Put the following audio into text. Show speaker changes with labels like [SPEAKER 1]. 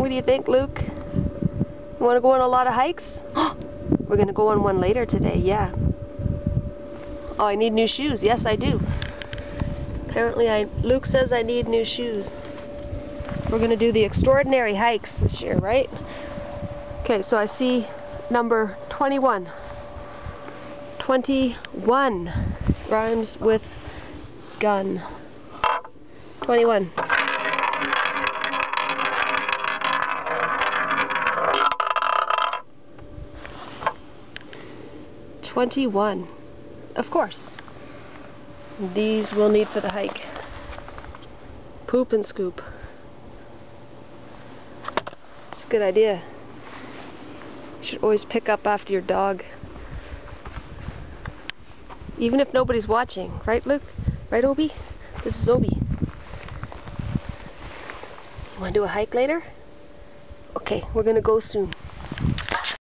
[SPEAKER 1] What do you think, Luke? You want to go on a lot of hikes? We're going to go on one later today, yeah. Oh, I need new shoes. Yes, I do. Apparently, Luke says I need new shoes. We're going to do the extraordinary hikes this year, right? Okay, so I see number 21. 21 rhymes with gun. 21. Of course. These we'll need for the hike. Poop and scoop. It's a good idea. You should always pick up after your dog. Even if nobody's watching. Right, Luke? Right, Obi? This is Obi. You want to do a hike later? Okay, we're going to go soon.